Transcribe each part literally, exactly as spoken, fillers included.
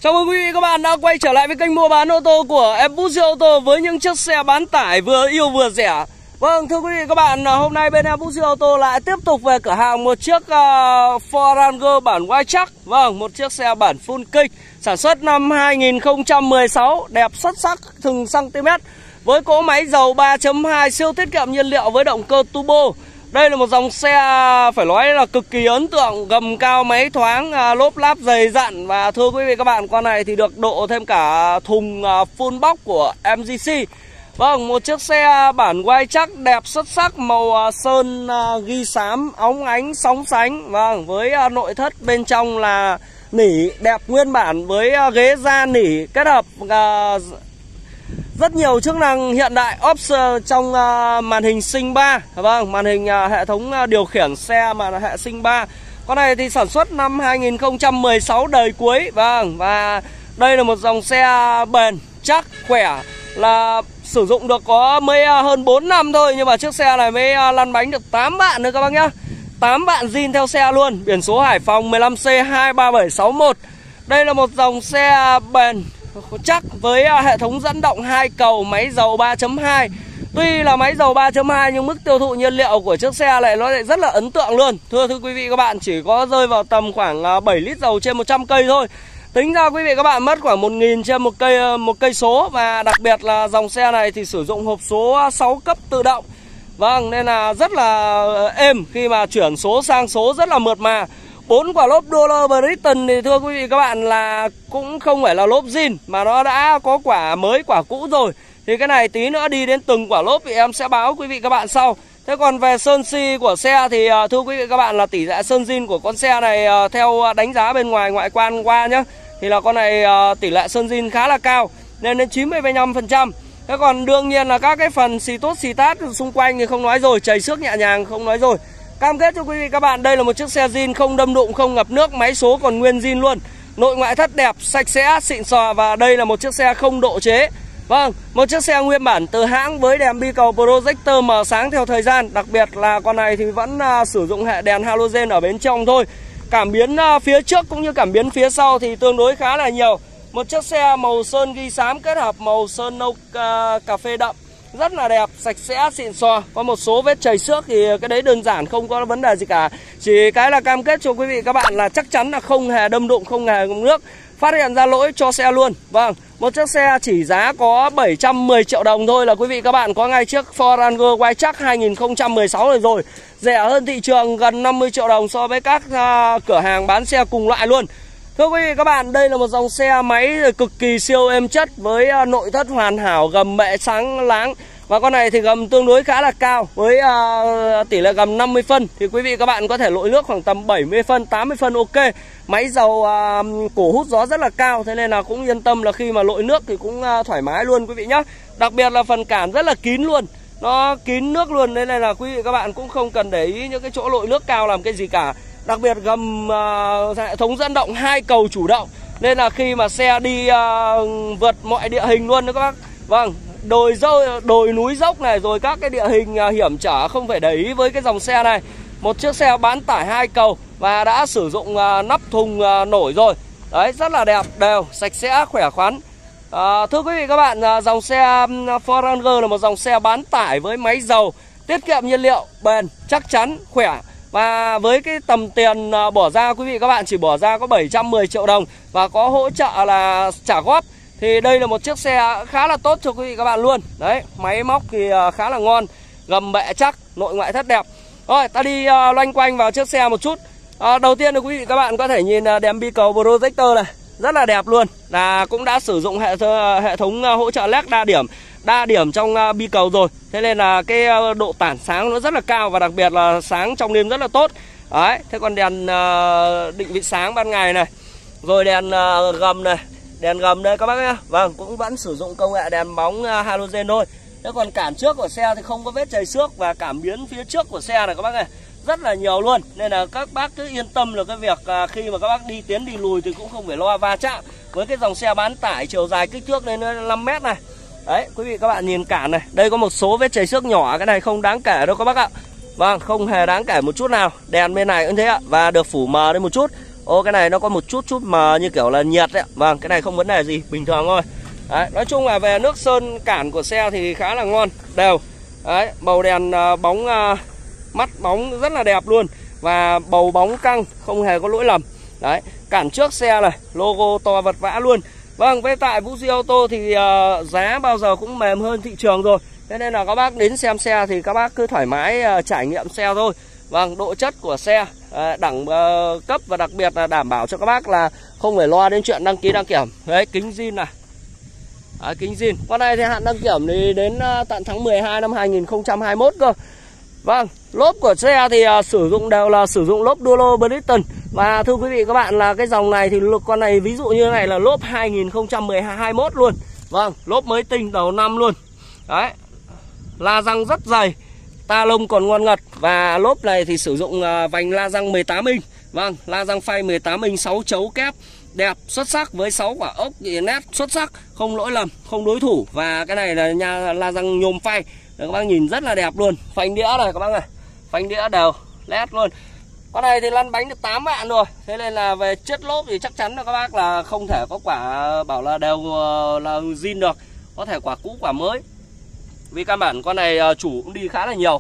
Chào mừng quý vị các bạn đã quay trở lại với kênh mua bán ô tô của em Pussy Auto với những chiếc xe bán tải vừa yêu vừa rẻ. Vâng, thưa quý vị các bạn, hôm nay bên em Pussy Auto lại tiếp tục về cửa hàng một chiếc uh, Ford Ranger bản Wildtrak. Vâng, một chiếc xe bản full kích sản xuất năm hai nghìn không trăm mười sáu, đẹp xuất sắc từng cm với cỗ máy dầu ba chấm hai siêu tiết kiệm nhiên liệu với động cơ turbo. Đây là một dòng xe phải nói là cực kỳ ấn tượng, gầm cao máy thoáng, lốp láp dày dặn. Và thưa quý vị các bạn, con này thì được độ thêm cả thùng full box của em giê xê. Vâng, một chiếc xe bản Wildtrak đẹp xuất sắc, màu sơn ghi xám, óng ánh, sóng sánh. Vâng, với nội thất bên trong là nỉ đẹp nguyên bản với ghế da nỉ kết hợp uh, rất nhiều chức năng hiện đại option trong uh, màn hình sinh ba. Vâng, màn hình uh, hệ thống uh, điều khiển xe mà hệ sinh ba. Con này thì sản xuất năm hai nghìn không trăm mười sáu đời cuối. Vâng, và đây là một dòng xe bền, chắc, khỏe, là sử dụng được có mới uh, hơn bốn năm thôi. Nhưng mà chiếc xe này mới uh, lăn bánh được tám bạn nữa các bác nhá. tám bạn zin theo xe luôn. Biển số Hải Phòng mười lăm C hai ba bảy sáu một. Đây là một dòng xe bền chắc với hệ thống dẫn động hai cầu, máy dầu ba chấm hai. Tuy là máy dầu ba chấm hai nhưng mức tiêu thụ nhiên liệu của chiếc xe này nó lại rất là ấn tượng luôn. Thưa thưa quý vị các bạn, chỉ có rơi vào tầm khoảng bảy lít dầu trên một trăm cây thôi. Tính ra quý vị các bạn mất khoảng một nghìn trên một cây một cây số. Và đặc biệt là dòng xe này thì sử dụng hộp số sáu cấp tự động. Vâng, nên là rất là êm khi mà chuyển số sang số, rất là mượt mà. Bốn quả lốp Dollar Britain thì thưa quý vị các bạn là cũng không phải là lốp zin, mà nó đã có quả mới quả cũ rồi. Thì cái này tí nữa đi đến từng quả lốp thì em sẽ báo quý vị các bạn sau. Thế còn về sơn xi của xe thì thưa quý vị các bạn là tỷ lệ sơn zin của con xe này theo đánh giá bên ngoài ngoại quan qua nhá, thì là con này tỷ lệ sơn zin khá là cao, nên đến chín mươi lăm phần trăm. Thế còn đương nhiên là các cái phần xì tốt xì tát xung quanh thì không nói rồi, chảy xước nhẹ nhàng không nói rồi. Cam kết cho quý vị các bạn đây là một chiếc xe zin, không đâm đụng, không ngập nước, máy số còn nguyên zin luôn. Nội ngoại thất đẹp, sạch sẽ, xịn sò. Và đây là một chiếc xe không độ chế. Vâng, một chiếc xe nguyên bản từ hãng với đèn bi cầu projector mờ sáng theo thời gian. Đặc biệt là con này thì vẫn uh, sử dụng hệ đèn halogen ở bên trong thôi. Cảm biến uh, phía trước cũng như cảm biến phía sau thì tương đối khá là nhiều. Một chiếc xe màu sơn ghi xám kết hợp màu sơn nâu uh, cà phê đậm, rất là đẹp, sạch sẽ, xịn sò. Có một số vết chảy xước thì cái đấy đơn giản, không có vấn đề gì cả. Chỉ cái là cam kết cho quý vị các bạn là chắc chắn là không hề đâm đụng, không hề ngâm nước, phát hiện ra lỗi cho xe luôn. Vâng, một chiếc xe chỉ giá có bảy trăm mười triệu đồng thôi là quý vị các bạn có ngay chiếc Ford Ranger Wildtrak hai nghìn không trăm mười sáu này rồi. Rẻ hơn thị trường gần năm mươi triệu đồng so với các uh, cửa hàng bán xe cùng loại luôn. Thưa quý vị các bạn, đây là một dòng xe máy cực kỳ siêu êm chất với uh, nội thất hoàn hảo, gầm mẹ sáng láng. Và con này thì gầm tương đối khá là cao với uh, tỷ lệ gầm năm mươi phân. Thì quý vị các bạn có thể lội nước khoảng tầm bảy mươi phân, tám mươi phân ok. Máy dầu uh, cổ hút gió rất là cao, thế nên là cũng yên tâm là khi mà lội nước thì cũng uh, thoải mái luôn quý vị nhé. Đặc biệt là phần cản rất là kín luôn, nó kín nước luôn, nên là quý vị các bạn cũng không cần để ý những cái chỗ lội nước cao làm cái gì cả. Đặc biệt gầm uh, hệ thống dẫn động hai cầu chủ động, nên là khi mà xe đi uh, vượt mọi địa hình luôn đó các bác. Vâng, đồi dâu, đồi núi dốc này, rồi các cái địa hình uh, hiểm trở không phải để ý với cái dòng xe này. Một chiếc xe bán tải hai cầu và đã sử dụng uh, nắp thùng uh, nổi rồi. Đấy, rất là đẹp, đều, sạch sẽ, khỏe khoắn. uh, Thưa quý vị các bạn, uh, dòng xe Ford Ranger là một dòng xe bán tải với máy dầu tiết kiệm nhiên liệu, bền, chắc chắn, khỏe. Và với cái tầm tiền bỏ ra quý vị các bạn chỉ bỏ ra có bảy trăm mười triệu đồng và có hỗ trợ là trả góp, thì đây là một chiếc xe khá là tốt cho quý vị các bạn luôn. Đấy, máy móc thì khá là ngon, gầm bệ chắc, nội ngoại thất đẹp. Rồi, ta đi loanh quanh vào chiếc xe một chút. à, Đầu tiên là quý vị các bạn có thể nhìn đèn bi cầu projector này, rất là đẹp luôn. Là cũng đã sử dụng hệ, hệ thống hỗ trợ led đa điểm đa điểm trong uh, bi cầu rồi. Thế nên là cái uh, độ tản sáng nó rất là cao, và đặc biệt là sáng trong đêm rất là tốt. Đấy, thế còn đèn uh, định vị sáng ban ngày này, rồi đèn uh, gầm này, đèn gầm đây các bác nhá. Vâng, cũng vẫn sử dụng công nghệ đèn bóng uh, halogen thôi. Thế còn cản trước của xe thì không có vết chảy xước, và cảm biến phía trước của xe này các bác này rất là nhiều luôn. Nên là các bác cứ yên tâm là cái việc uh, khi mà các bác đi tiến đi lùi thì cũng không phải lo va chạm với cái dòng xe bán tải chiều dài kích thước lên năm mét này. Đấy, quý vị các bạn nhìn cản này, đây có một số vết chảy xước nhỏ, cái này không đáng kể đâu các bác ạ. Vâng, không hề đáng kể một chút nào. Đèn bên này cũng thế ạ, và được phủ mờ đây một chút. Ô cái này nó có một chút chút mà như kiểu là nhiệt đấy. Vâng, cái này không vấn đề gì, bình thường thôi. Đấy, nói chung là về nước sơn cản của xe thì khá là ngon, đều. Đấy, màu đèn uh, bóng uh, mắt bóng rất là đẹp luôn. Và bầu bóng căng, không hề có lỗi lầm. Đấy, cản trước xe này, logo to vật vã luôn. Vâng, với tại Vũ Duy Ô tô thì uh, giá bao giờ cũng mềm hơn thị trường rồi. Thế nên là các bác đến xem xe thì các bác cứ thoải mái uh, trải nghiệm xe thôi. Vâng, độ chất của xe, uh, đẳng uh, cấp và đặc biệt là đảm bảo cho các bác là không phải lo đến chuyện đăng ký đăng kiểm. Đấy, kính zin này. Đấy, kính zin. Con này thì hạn đăng kiểm thì đến uh, tận tháng mười hai năm hai nghìn không trăm hai mươi mốt cơ. Vâng, lốp của xe thì uh, sử dụng đều là sử dụng lốp Dolo Brighton. Và thưa quý vị các bạn là cái dòng này thì con này ví dụ như thế này là lốp hai nghìn không trăm hai mươi mốt luôn. Vâng, lốp mới tinh đầu năm luôn. Đấy, la răng rất dày, ta lông còn ngon ngật. Và lốp này thì sử dụng uh, vành la răng mười tám inch. Vâng, la răng phay mười tám inch, sáu chấu kép đẹp xuất sắc với sáu quả ốc thì nét xuất sắc, không lỗi lầm, không đối thủ. Và cái này là nha la răng nhôm phay. Các bác nhìn rất là đẹp luôn. Phanh đĩa này các bác này, phanh đĩa đều led luôn. Con này thì lăn bánh được tám vạn rồi. Thế nên là về chất lốp thì chắc chắn là các bác là không thể có quả bảo là đều là zin được. Có thể quả cũ quả mới. Vì căn bản con này chủ cũng đi khá là nhiều,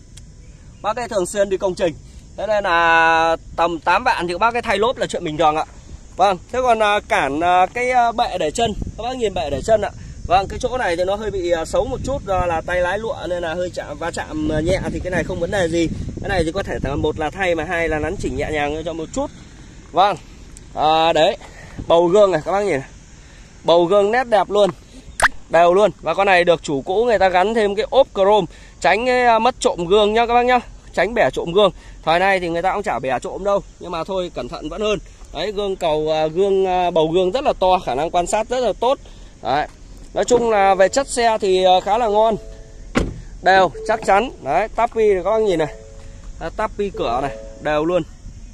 bác ấy thường xuyên đi công trình. Thế nên là tầm tám vạn thì các bác cái thay lốp là chuyện bình thường ạ. Vâng, thế còn cản cái bệ để chân, các bác nhìn bệ để chân ạ. Vâng, cái chỗ này thì nó hơi bị xấu một chút do là tay lái lụa nên là hơi chạm va chạm nhẹ thì cái này không vấn đề gì. Cái này thì có thể là một là thay mà hai là nắn chỉnh nhẹ nhàng cho một chút. Vâng, à, đấy, bầu gương này các bác nhìn này. Bầu gương nét đẹp luôn, đều luôn. Và con này được chủ cũ người ta gắn thêm cái ốp chrome tránh cái mất trộm gương nhá các bác nhá, tránh bẻ trộm gương. Thời này thì người ta cũng chả bẻ trộm đâu, nhưng mà thôi cẩn thận vẫn hơn. Đấy, gương cầu gương bầu gương rất là to, khả năng quan sát rất là tốt. Đấy. Nói chung là về chất xe thì khá là ngon, đều, chắc chắn. Đấy, tapi thì các bác nhìn này, tapi cửa này, đều luôn.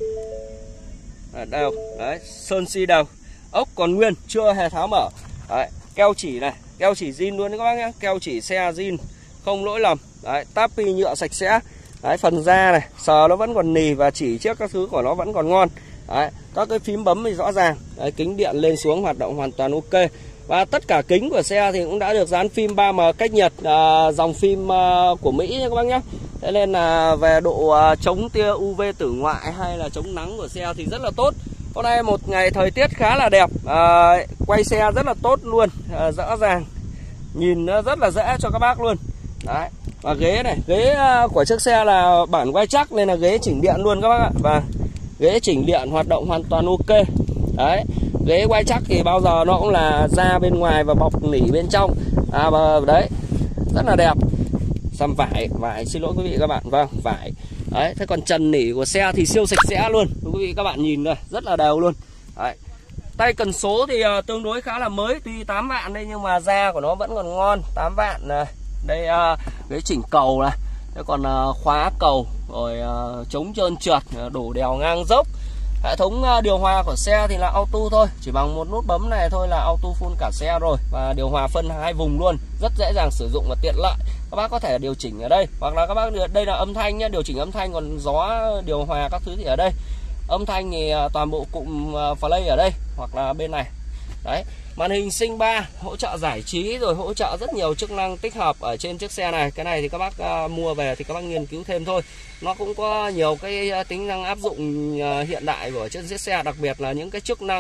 Đấy, đều, đấy, sơn xi đều, ốc còn nguyên, chưa hề tháo mở. Đấy, keo chỉ này, keo chỉ zin luôn đấy các bác nhé, keo chỉ xe zin, không lỗi lầm. Đấy, tapi nhựa sạch sẽ. Đấy, phần da này, sờ nó vẫn còn nì và chỉ trước các thứ của nó vẫn còn ngon. Đấy, các cái phím bấm thì rõ ràng. Đấy, kính điện lên xuống hoạt động hoàn toàn ok. Và tất cả kính của xe thì cũng đã được dán phim ba M cách nhiệt, à, dòng phim à, của Mỹ nha các bác nhé. Thế nên là về độ à, chống tia u vê tử ngoại hay là chống nắng của xe thì rất là tốt. Hôm nay một ngày thời tiết khá là đẹp, à, quay xe rất là tốt luôn, à, rõ ràng, nhìn nó rất là dễ cho các bác luôn. Đấy, và ghế này, ghế của chiếc xe là bản quay chắc nên là ghế chỉnh điện luôn các bác ạ. Và ghế chỉnh điện hoạt động hoàn toàn ok. Đấy, ghế quay chắc thì bao giờ nó cũng là da bên ngoài và bọc nỉ bên trong. À và đấy, rất là đẹp. Xăm vải, vải xin lỗi quý vị các bạn, vâng, vải. Đấy, thế còn trần nỉ của xe thì siêu sạch sẽ luôn. Quý vị các bạn nhìn đây, rất là đều luôn. Đấy. Tay cần số thì uh, tương đối khá là mới, tuy tám vạn đây nhưng mà da của nó vẫn còn ngon, tám vạn này. Đây uh, ghế chỉnh cầu này. Thế còn uh, khóa cầu, rồi uh, chống trơn trượt, đổ đèo ngang dốc. Hệ thống uh, điều hòa của xe thì là auto thôi, chỉ bằng một nút bấm này thôi là auto full cả xe rồi. Và điều hòa phân hai vùng luôn, rất dễ dàng sử dụng và tiện lợi. Các bác có thể điều chỉnh ở đây, hoặc là các bác đây là âm thanh nhé, điều chỉnh âm thanh, còn gió điều hòa các thứ thì ở đây. Âm thanh thì uh, toàn bộ cụm uh, play ở đây, hoặc là bên này. Đấy, màn hình Sinh ba hỗ trợ giải trí, rồi hỗ trợ rất nhiều chức năng tích hợp ở trên chiếc xe này. Cái này thì các bác uh, mua về thì các bác nghiên cứu thêm thôi. Nó cũng có nhiều cái uh, tính năng áp dụng uh, hiện đại của trên chiếc xe, đặc biệt là những cái chức năng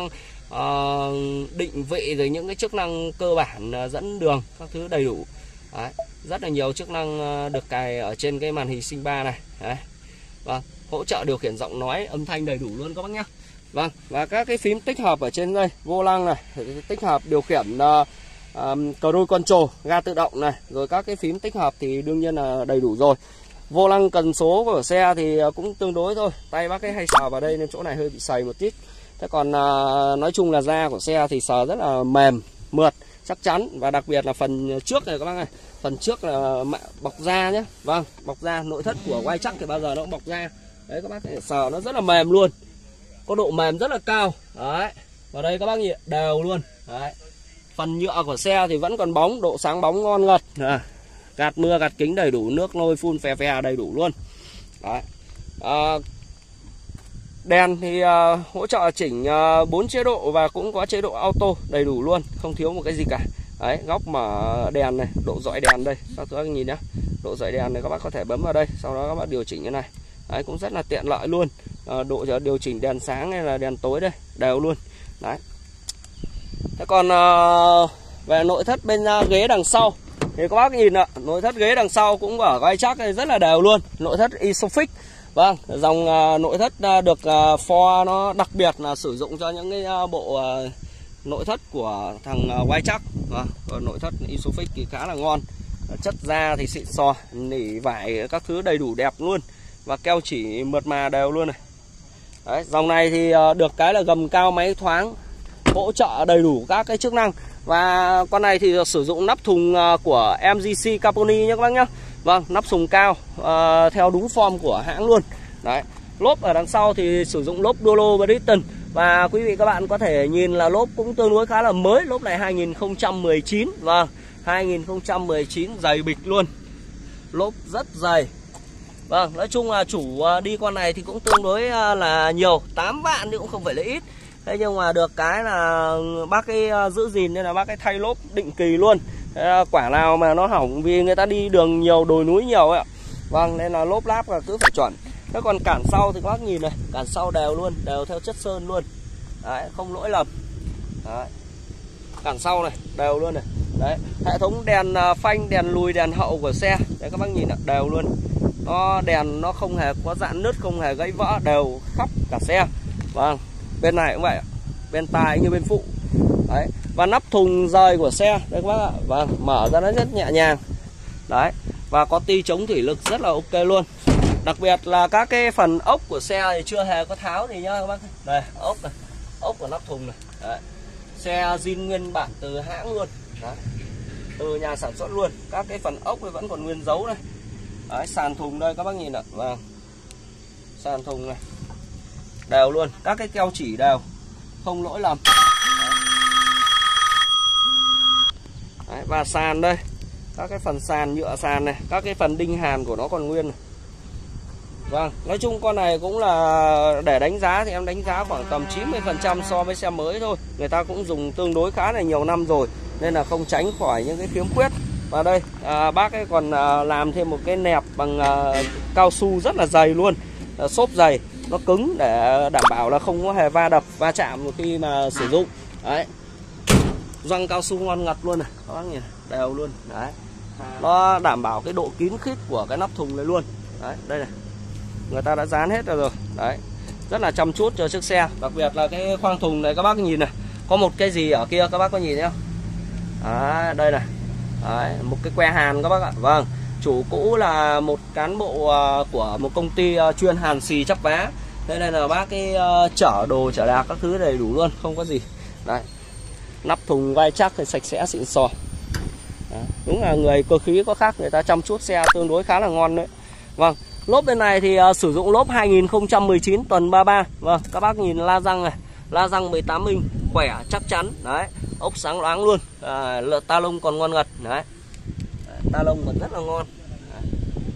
uh, định vị, rồi những cái chức năng cơ bản uh, dẫn đường các thứ đầy đủ. Đấy, rất là nhiều chức năng uh, được cài ở trên cái màn hình Sinh ba này. Đấy. Vâng, hỗ trợ điều khiển giọng nói, âm thanh đầy đủ luôn các bác nhé. Vâng, và các cái phím tích hợp ở trên đây, vô lăng này, tích hợp điều khiển uh, um, cruise control, ga tự động này, rồi các cái phím tích hợp thì đương nhiên là đầy đủ rồi. Vô lăng cần số của xe thì cũng tương đối thôi, tay bác ấy hay sờ vào đây nên chỗ này hơi bị sầy một tí. Thế còn uh, nói chung là da của xe thì sờ rất là mềm, mượt, chắc chắn. Và đặc biệt là phần trước này các bác này, phần trước là bọc da nhé. Vâng, bọc da, nội thất của quay chắc thì bao giờ nó cũng bọc da. Đấy, các bác có thể sờ nó rất là mềm luôn, có độ mềm rất là cao. Đấy, vào đây các bác nhìn đều luôn. Đấy, phần nhựa của xe thì vẫn còn bóng, độ sáng bóng ngon ngật. À, gạt mưa gạt kính đầy đủ, nước nôi phun phè phè đầy đủ luôn. Đấy. À, Đèn thì uh, hỗ trợ chỉnh uh, bốn chế độ và cũng có chế độ auto đầy đủ luôn, không thiếu một cái gì cả. Đấy, góc mở đèn này, độ dọi đèn đây, các bác nhìn nhá. Độ dọi đèn này các bác có thể bấm vào đây, sau đó các bác điều chỉnh như này. Đấy, cũng rất là tiện lợi luôn. À, độ điều chỉnh đèn sáng hay là đèn tối đây, đều luôn. Đấy. Thế còn uh, về nội thất bên uh, ghế đằng sau thì các bác nhìn ạ, nội thất ghế đằng sau cũng ở vai chắc rất là đều luôn. Nội thất Isofix. Vâng, dòng uh, nội thất uh, được uh, Ford nó đặc biệt là sử dụng cho những cái uh, bộ uh, nội thất của thằng uh, Wiretrack. Vâng, nội thất Isofix thì khá là ngon. Chất da thì xịn sò, nỉ vải các thứ đầy đủ đẹp luôn. Và keo chỉ mượt mà đều luôn này. Đấy, dòng này thì uh, được cái là gầm cao máy thoáng, hỗ trợ đầy đủ các cái chức năng. Và con này thì sử dụng nắp thùng uh, của em giê xê Caponi nhé các bác nhé. Vâng, nắp thùng cao uh, theo đúng form của hãng luôn. Đấy, lốp ở đằng sau thì sử dụng lốp Dolo Britain. Và quý vị các bạn có thể nhìn là lốp cũng tương đối khá là mới. Lốp này hai nghìn không trăm mười chín. Vâng, hai nghìn không trăm mười chín dày bịch luôn. Lốp rất dày. Vâng, nói chung là chủ uh, đi con này thì cũng tương đối uh, là nhiều, tám vạn thì cũng không phải là ít. Thế nhưng mà được cái là bác ấy uh, giữ gìn nên là bác ấy thay lốp định kỳ luôn. Thế quả nào mà nó hỏng vì người ta đi đường nhiều, đồi núi nhiều ấy ạ. Vâng, nên là lốp láp là cứ phải chuẩn. Thế còn cản sau thì các bác nhìn này, cản sau đều luôn, đều theo chất sơn luôn. Đấy, không lỗi lầm. Đấy. Cản sau này, đều luôn này. Đấy, hệ thống đèn phanh, đèn lùi, đèn hậu của xe. Đấy các bác nhìn ạ, đều luôn. Nó đèn nó không hề có dạn nứt, không hề gãy vỡ, đều khắp cả xe. Vâng, bên này cũng vậy ạ. Bên tai như bên phụ. Đấy, và nắp thùng rời của xe đây các bác ạ. Vâng, mở ra nó rất nhẹ nhàng. Đấy, và có ti chống thủy lực rất là ok luôn. Đặc biệt là các cái phần ốc của xe thì chưa hề có tháo gì nhá các bác. Đây, ốc này, ốc của nắp thùng này. Đấy. Xe zin nguyên bản từ hãng luôn. Đấy. Từ nhà sản xuất luôn. Các cái phần ốc thì vẫn còn nguyên dấu đây. Đấy, sàn thùng đây các bác nhìn ạ. Vâng, sàn thùng này đều luôn, các cái keo chỉ đều, không lỗi lầm. Đấy. Đấy, và sàn đây, các cái phần sàn nhựa sàn này, các cái phần đinh hàn của nó còn nguyên này. Vâng, nói chung con này cũng là để đánh giá thì em đánh giá khoảng tầm chín mươi phần trăm so với xe mới thôi. Người ta cũng dùng tương đối khá là nhiều năm rồi nên là không tránh khỏi những cái khiếm khuyết. Và đây à, bác ấy còn à, làm thêm một cái nẹp bằng à, cao su rất là dày luôn, à, xốp dày, nó cứng để đảm bảo là không có hề va đập, va chạm khi mà sử dụng. Đấy, gioăng cao su ngon ngặt luôn này, các bác nhìn đều luôn. Đấy, nó đảm bảo cái độ kín khít của cái nắp thùng này luôn. Đấy, đây này, người ta đã dán hết rồi. Đấy, rất là chăm chút cho chiếc xe. Đặc biệt là cái khoang thùng này các bác nhìn này, có một cái gì ở kia các bác có nhìn thấy không? Đấy, đây này. Đấy, một cái que hàn các bác ạ. Vâng, chủ cũ là một cán bộ uh, của một công ty uh, chuyên hàn xì chắp vá. Thế nên là bác cái uh, chở đồ chở đạc các thứ đầy đủ luôn, không có gì. Đấy, nắp thùng vai chắc thì sạch sẽ xịn sò. Đấy, đúng là người cơ khí có khác, người ta chăm chút xe tương đối khá là ngon đấy. Vâng, lốp bên này thì uh, sử dụng lốp hai nghìn không trăm mười chín tuần ba mươi ba. Vâng, các bác nhìn la răng này, la răng mười tám inch, khỏe chắc chắn. Đấy, ốc sáng loáng luôn. À, ta lông còn ngon ngật. Đấy, ta lông còn rất là ngon. Đấy.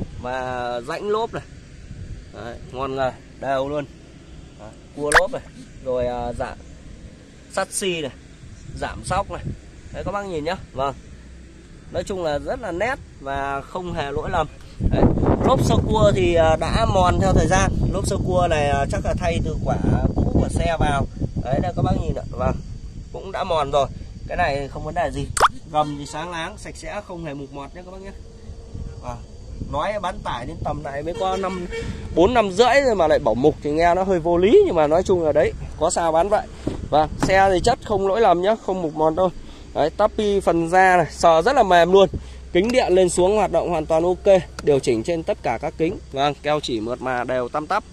Và rãnh lốp này. Đấy, ngon ngời, đều luôn. Đấy, cua lốp này, rồi à, giảm sắt xi này, giảm sóc này. Đấy các bác nhìn nhá. Vâng, nói chung là rất là nét và không hề lỗi lầm. Đấy, lốp sơ cua thì đã mòn theo thời gian. Lốp sơ cua này chắc là thay từ quả cũ của xe vào. Đấy đây các bác nhìn ạ. Vâng, cũng đã mòn rồi. Cái này không vấn đề gì. Gầm thì sáng láng, sạch sẽ, không hề mục mọt nhé các bác nhé. Vâng, nói bán tải đến tầm này mới có năm bốn năm rưỡi rồi mà lại bỏ mục thì nghe nó hơi vô lý, nhưng mà nói chung là đấy, có sao bán vậy. Vâng, xe thì chất không lỗi lầm nhá, không mục mọt đâu. Đấy, tapi phần da này sờ rất là mềm luôn. Kính điện lên xuống hoạt động hoàn toàn ok, điều chỉnh trên tất cả các kính. Vâng, keo chỉ mượt mà đều tăm tắp.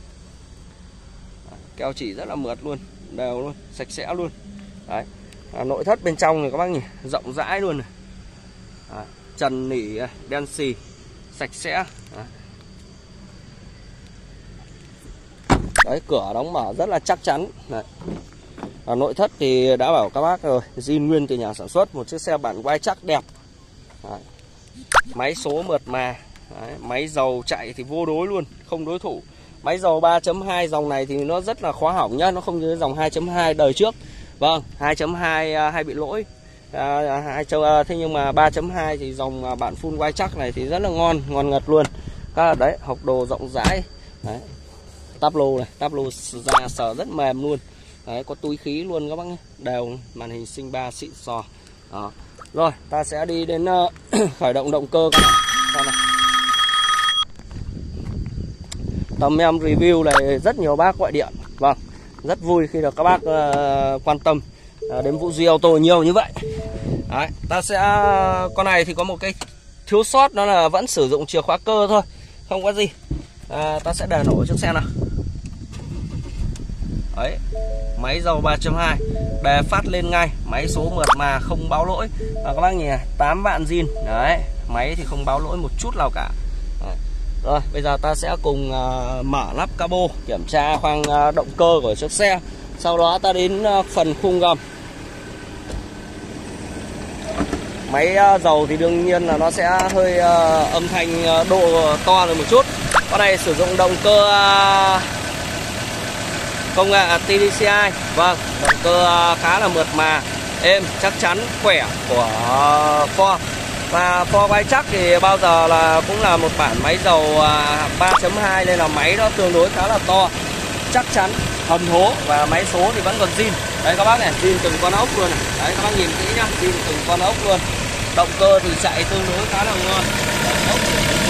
Keo chỉ rất là mượt luôn, đều luôn, sạch sẽ luôn. Đấy, à, nội thất bên trong này các bác nhìn, rộng rãi luôn này. Đấy, trần nỉ đen xì, sạch sẽ. Đấy. Đấy, cửa đóng mở rất là chắc chắn. Đấy. À, nội thất thì đã bảo các bác rồi, zin nguyên từ nhà sản xuất, một chiếc xe bản Wiretrack đẹp. Đấy. Máy số mượt mà. Đấy, máy dầu chạy thì vô đối luôn, không đối thủ. Máy dầu ba chấm hai dòng này thì nó rất là khó hỏng nhá, nó không như dòng hai chấm hai đời trước. Vâng, hai chấm hai hay bị lỗi. À, hai châu thế nhưng mà ba chấm hai thì dòng bản full quay chắc này thì rất là ngon, ngon ngật luôn. Các đấy, hộc đồ rộng rãi. Đấy. Táp lô này, táp lô da sờ rất mềm luôn. Đấy, có túi khí luôn các bác nhé. Đều, màn hình sinh ba xịn sò. Đó. Rồi, ta sẽ đi đến uh, khởi động động cơ các bạn. Này. Tầm em review này rất nhiều bác gọi điện. Vâng, rất vui khi được các bác uh, quan tâm uh, đến Vũ Duy Auto nhiều như vậy. Đấy, ta sẽ con này thì có một cái thiếu sót, đó là vẫn sử dụng chìa khóa cơ thôi, không có gì. À, ta sẽ để nổ chiếc xe nào. Đấy, máy dầu ba chấm hai, đề phát lên ngay, máy số mượt mà không báo lỗi. Và các bác nhìn này, tám vạn zin. Đấy, máy thì không báo lỗi một chút nào cả. Đấy. Rồi, bây giờ ta sẽ cùng uh, mở lắp cabo, kiểm tra khoang uh, động cơ của chiếc xe. Sau đó ta đến uh, phần khung gầm. Máy uh, dầu thì đương nhiên là nó sẽ hơi uh, âm thanh uh, độ to rồi một chút. Con này sử dụng động cơ uh, công nghệ tê đê xê i. Vâng, động cơ uh, khá là mượt mà, êm, chắc chắn, khỏe của uh, Ford. Và Ford quay chắc thì bao giờ là cũng là một bản máy dầu uh, ba chấm hai, nên là máy nó tương đối khá là to, chắc chắn, hầm hố. Và máy số thì vẫn còn zin. Đấy các bác này, zin từng con ốc luôn này. Đấy các bác nhìn kỹ nhá, zin từng con ốc luôn. Động cơ thì chạy tương đối khá là ngon. Ốc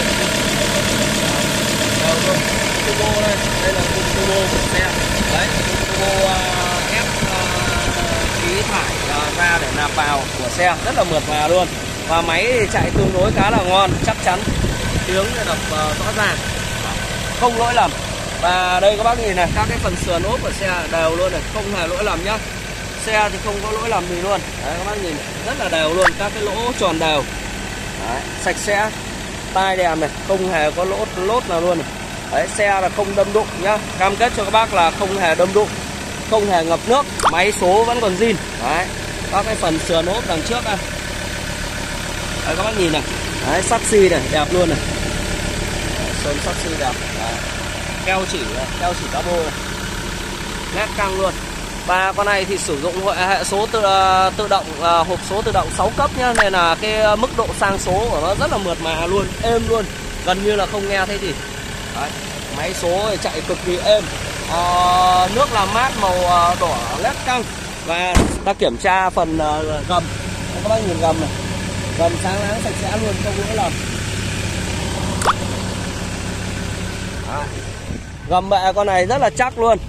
đều luôn. Turbo đây, đây là turbo của xe. Đấy, turbo uh, ép uh, khí thải uh, ra để nạp vào của xe, rất là mượt mà luôn. Và máy thì chạy tương đối khá là ngon, chắc chắn, tiếng đập uh, rõ ràng, không lỗi lầm. Và đây các bác nhìn này, các cái phần sườn ốp của xe đều luôn này, không hề lỗi lầm nhá. Xe thì không có lỗi lầm gì luôn. Đấy các bác nhìn rất là đều luôn, các cái lỗ tròn đều. Đấy, sạch sẽ, tai đèn này, không hề có lỗ lốt nào luôn này. Đấy, xe là không đâm đụng nhá, cam kết cho các bác là không hề đâm đụng, không hề ngập nước, máy số vẫn còn zin. Đấy, các cái phần sườn ốp đằng trước này. Đấy các bác nhìn này, đấy, sắt xi này, đẹp luôn này. Đấy, sơn sắt xi đẹp. Đấy. Keo chỉ, keo chỉ cabo, nét căng luôn. Và con này thì sử dụng hệ số tự, tự động, hộp số tự động sáu cấp nhá, nên là cái mức độ sang số của nó rất là mượt mà luôn, êm luôn, gần như là không nghe thấy gì. Đấy, máy số thì chạy cực kỳ êm. À, nước làm mát màu đỏ led căng. Và ta kiểm tra phần uh, gầm. Các bác nhìn gầm này, gầm sáng láng sạch sẽ luôn, không lỗi lầm. Đấy. Gầm bệ con này rất là chắc luôn,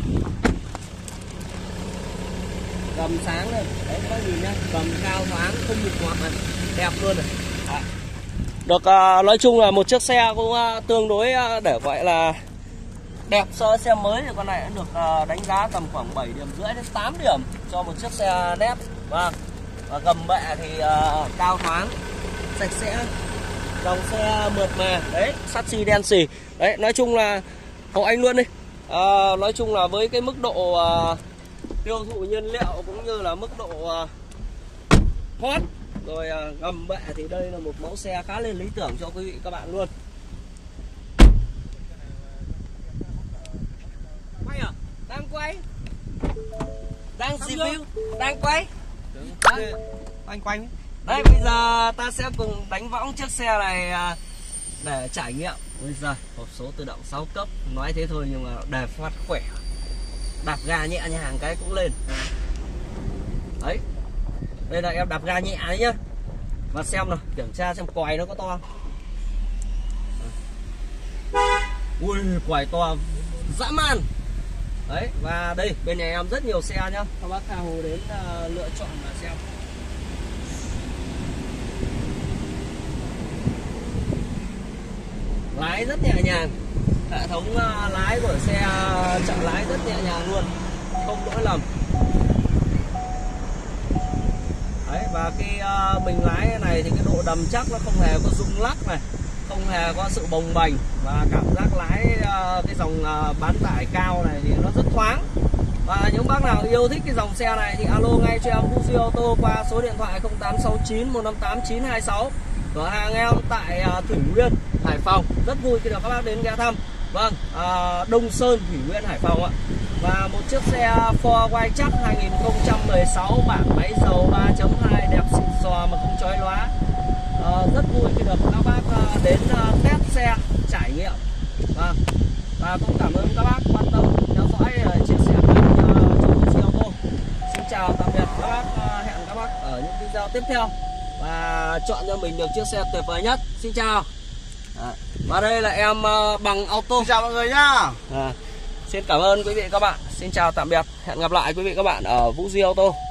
gầm sáng này, đấy các bác nhìn nhá, gầm cao thoáng, không mịt ngoạc này, đẹp luôn này. Đấy. Được, uh, nói chung là một chiếc xe cũng uh, tương đối uh, để gọi là đẹp so với xe mới, thì con này đã được uh, đánh giá tầm khoảng bảy điểm rưỡi đến tám điểm cho một chiếc xe nét. Và, và gầm bệ thì uh, cao thoáng, sạch sẽ, dòng xe mượt mà, đấy, sắt xi đen xì. Đấy, nói chung là hộ anh luôn đi. Uh, nói chung là với cái mức độ uh, tiêu thụ nhiên liệu cũng như là mức độ uh, hot rồi uh, gầm bệ thì đây là một mẫu xe khá lên lý tưởng cho quý vị các bạn luôn. Quay à? Đang quay, đang review, đang quay. Đấy. Anh quay. Đấy, bây giờ ta sẽ cùng đánh võng chiếc xe này uh, để trải nghiệm. Bây giờ hộp số tự động sáu cấp, nói thế thôi nhưng mà đề phát khỏe, đạp ga nhẹ nhàng cái cũng lên. Đấy, đây là em đạp ga nhẹ đấy nhá. Và xem nào, kiểm tra xem còi nó có to không. Ui, còi to dã man. Đấy, và đây bên nhà em rất nhiều xe nhá, các bác tha hồ đến uh, lựa chọn và xem. Lái rất nhẹ nhàng, hệ thống uh, lái của xe uh, chợ lái rất nhẹ nhàng luôn, không lỗi lầm. Đấy, và cái uh, mình lái này thì cái độ đầm chắc nó không hề có rung lắc này, không hề có sự bồng bềnh, và cảm giác lái uh, cái dòng uh, bán tải cao này thì nó rất thoáng. Và những bác nào yêu thích cái dòng xe này thì alo ngay cho em Vũ Duy Auto qua số điện thoại không tám sáu chín một năm tám chín hai sáu. Cửa hàng em tại uh, Thủy Nguyên, Hải Phòng. Rất vui khi được các bác đến ghé thăm. Vâng, à, Đông Sơn, Thủy Nguyên, Hải Phòng ạ. Và một chiếc xe Ford Wildtrak hai nghìn không trăm mười sáu, bản máy dầu ba chấm hai, đẹp xịn xò mà không chói lóa. à, Rất vui khi được các bác đến test xe, trải nghiệm. Vâng. Và cũng cảm ơn các bác quan tâm theo dõi, chia sẻ kênh cho Vũ Duy Ô Tô. Xin chào tạm biệt các bác, hẹn các bác ở những video tiếp theo và chọn cho mình được chiếc xe tuyệt vời nhất. Xin chào. À, và đây là em uh, Bằng Auto. Xin chào mọi người nhá. À, xin cảm ơn quý vị các bạn. Xin chào tạm biệt. Hẹn gặp lại quý vị các bạn ở Vũ Duy Ô Tô.